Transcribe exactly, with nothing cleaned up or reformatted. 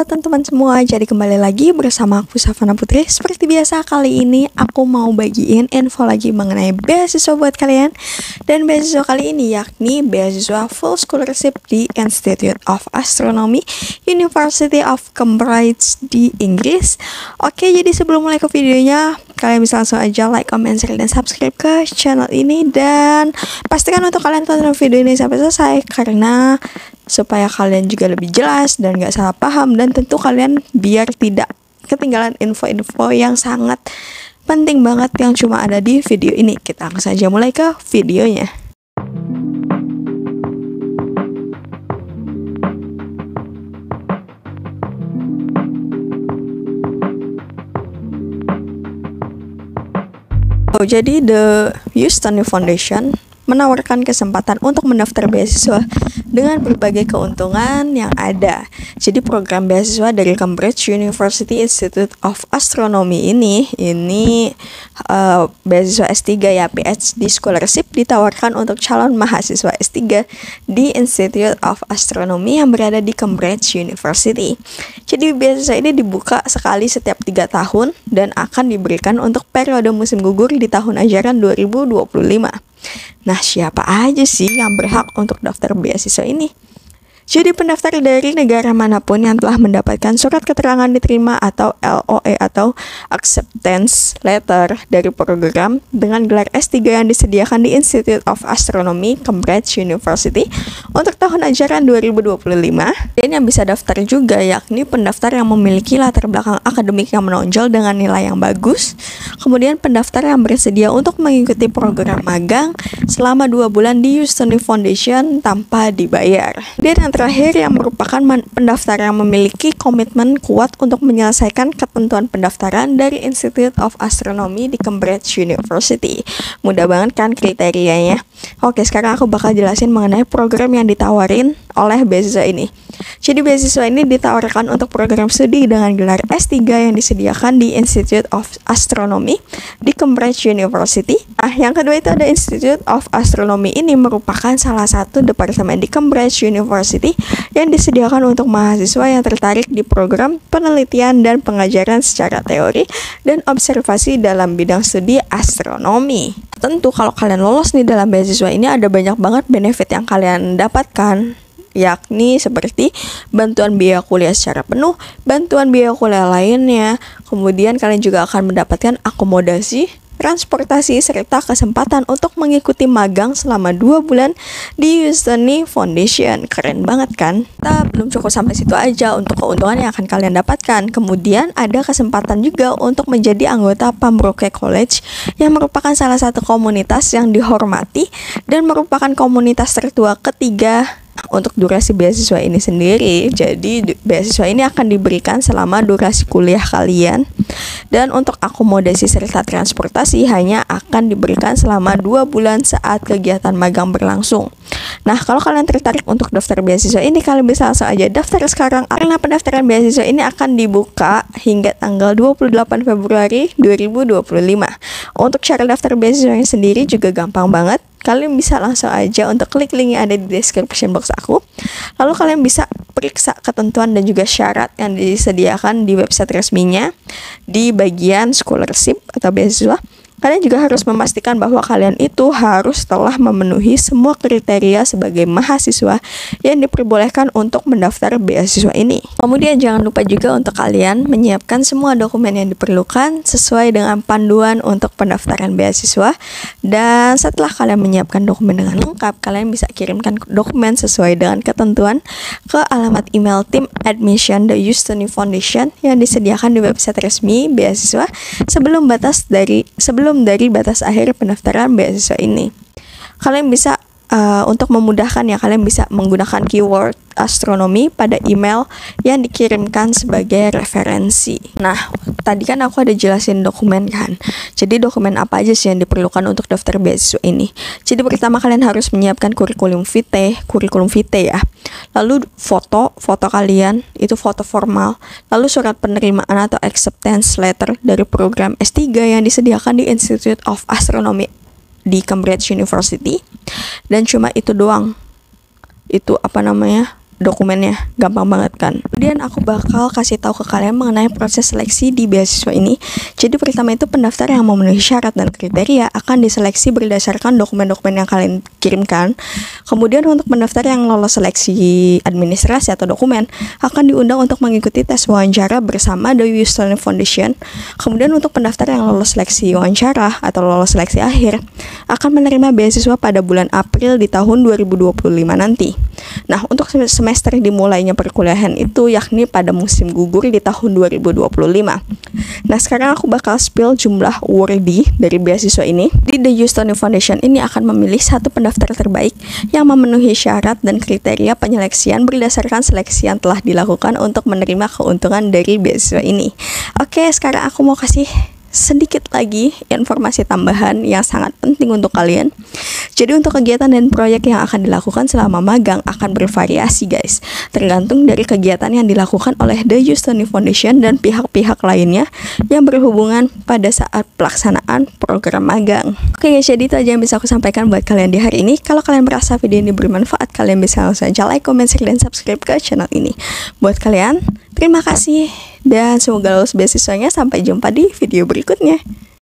teman-teman semua, jadi kembali lagi bersama aku Safana Putri. Seperti biasa kali ini aku mau bagiin info lagi mengenai beasiswa buat kalian. Dan beasiswa kali ini yakni beasiswa full scholarship di Institute of Astronomy, University of Cambridge di Inggris. Oke, jadi sebelum mulai ke videonya, kalian bisa langsung aja like, comment, share, dan subscribe ke channel ini. Dan pastikan untuk kalian tonton video ini sampai selesai, karena supaya kalian juga lebih jelas dan gak salah paham, dan tentu kalian biar tidak ketinggalan info-info yang sangat penting banget yang cuma ada di video ini. Kita langsung saja mulai ke videonya. Oh, jadi The Houston Foundation menawarkan kesempatan untuk mendaftar beasiswa dengan berbagai keuntungan yang ada. Jadi program beasiswa dari Cambridge University Institute of Astronomy ini, ini uh, beasiswa S tiga ya, P H D scholarship ditawarkan untuk calon mahasiswa S tiga di Institute of Astronomy yang berada di Cambridge University. Jadi beasiswa ini dibuka sekali setiap tiga tahun dan akan diberikan untuk periode musim gugur di tahun ajaran dua ribu dua puluh lima. Nah, siapa aja sih yang berhak untuk daftar beasiswa ini? Jadi pendaftar dari negara manapun yang telah mendapatkan surat keterangan diterima atau L O A atau acceptance letter dari program dengan gelar S tiga yang disediakan di Institute of Astronomy, Cambridge University untuk tahun ajaran dua ribu dua puluh lima. Dan yang bisa daftar juga yakni pendaftar yang memiliki latar belakang akademik yang menonjol dengan nilai yang bagus. Kemudian pendaftar yang bersedia untuk mengikuti program magang selama dua bulan di Houston Foundation tanpa dibayar. Dan yang terakhir yang merupakan pendaftar yang memiliki komitmen kuat untuk menyelesaikan ketentuan pendaftaran dari Institute of Astronomy di Cambridge University. Mudah banget kan kriterianya? Oke, sekarang aku bakal jelasin mengenai program yang ditawarin oleh beasiswa ini. Jadi beasiswa ini ditawarkan untuk program studi dengan gelar S tiga yang disediakan di Institute of Astronomy di Cambridge University. Nah, yang kedua itu ada Institute of Astronomy ini merupakan salah satu departemen di Cambridge University yang disediakan untuk mahasiswa yang tertarik di program penelitian dan pengajaran secara teori dan observasi dalam bidang studi astronomi. Tentu kalau kalian lolos nih dalam beasiswa ini ada banyak banget benefit yang kalian dapatkan, yakni seperti bantuan biaya kuliah secara penuh, bantuan biaya kuliah lainnya, kemudian kalian juga akan mendapatkan akomodasi, transportasi, serta kesempatan untuk mengikuti magang selama dua bulan di Houston Foundation. Keren banget kan? Kita belum cukup sampai situ aja untuk keuntungan yang akan kalian dapatkan. Kemudian ada kesempatan juga untuk menjadi anggota Pembroke College yang merupakan salah satu komunitas yang dihormati dan merupakan komunitas tertua ketiga untuk durasi beasiswa ini sendiri. Jadi beasiswa ini akan diberikan selama durasi kuliah kalian, dan untuk akomodasi serta transportasi hanya akan diberikan selama dua bulan saat kegiatan magang berlangsung. Nah, kalau kalian tertarik untuk daftar beasiswa ini, kalian bisa langsung aja daftar sekarang, karena pendaftaran beasiswa ini akan dibuka hingga tanggal dua puluh delapan Februari dua ribu dua puluh lima. Untuk cara daftar beasiswa sendiri juga gampang banget. Kalian bisa langsung aja untuk klik link yang ada di description box aku. Lalu kalian bisa periksa ketentuan dan juga syarat yang disediakan di website resminya di bagian scholarship atau beasiswa. Kalian juga harus memastikan bahwa kalian itu harus telah memenuhi semua kriteria sebagai mahasiswa yang diperbolehkan untuk mendaftar beasiswa ini. Kemudian jangan lupa juga untuk kalian menyiapkan semua dokumen yang diperlukan sesuai dengan panduan untuk pendaftaran beasiswa. Dan setelah kalian menyiapkan dokumen dengan lengkap, kalian bisa kirimkan dokumen sesuai dengan ketentuan ke alamat email tim admission The Houston Foundation yang disediakan di website resmi beasiswa sebelum batas dari sebelum dari batas akhir pendaftaran beasiswa ini. Kalian bisa uh, untuk memudahkan ya, kalian bisa menggunakan keyword astronomi pada email yang dikirimkan sebagai referensi. Nah, tadi kan aku ada jelasin dokumen kan. Jadi dokumen apa aja sih yang diperlukan untuk daftar beasiswa ini? Jadi pertama kalian harus menyiapkan kurikulum vitae, kurikulum vitae ya. Lalu foto, foto kalian itu foto formal. Lalu surat penerimaan atau acceptance letter dari program S tiga yang disediakan di Institute of Astronomy di Cambridge University. Dan cuma itu doang. Itu apa namanya? dokumennya, gampang banget kan. Kemudian aku bakal kasih tahu ke kalian mengenai proses seleksi di beasiswa ini. Jadi pertama itu pendaftar yang memenuhi syarat dan kriteria akan diseleksi berdasarkan dokumen-dokumen yang kalian kirimkan. Kemudian untuk pendaftar yang lolos seleksi administrasi atau dokumen akan diundang untuk mengikuti tes wawancara bersama The Houston Foundation. Kemudian untuk pendaftar yang lolos seleksi wawancara atau lolos seleksi akhir akan menerima beasiswa pada bulan April di tahun dua ribu dua puluh lima nanti. Nah, untuk semester dimulainya perkuliahan itu yakni pada musim gugur di tahun dua ribu dua puluh lima. Nah, sekarang aku bakal spill jumlah awardee dari beasiswa ini. Di The Houston Foundation ini akan memilih satu pendaftar terbaik yang memenuhi syarat dan kriteria penyeleksian berdasarkan seleksi yang telah dilakukan untuk menerima keuntungan dari beasiswa ini. Oke, sekarang aku mau kasih sedikit lagi informasi tambahan yang sangat penting untuk kalian. Jadi untuk kegiatan dan proyek yang akan dilakukan selama magang akan bervariasi guys, tergantung dari kegiatan yang dilakukan oleh The Houston Foundation dan pihak-pihak lainnya yang berhubungan pada saat pelaksanaan program magang. Oke guys, jadi itu aja yang bisa aku sampaikan buat kalian di hari ini. Kalau kalian merasa video ini bermanfaat, kalian bisa langsung aja like, comment, share, dan subscribe ke channel ini. Buat kalian, terima kasih dan semoga lulus beasiswanya. Sampai jumpa di video berikutnya.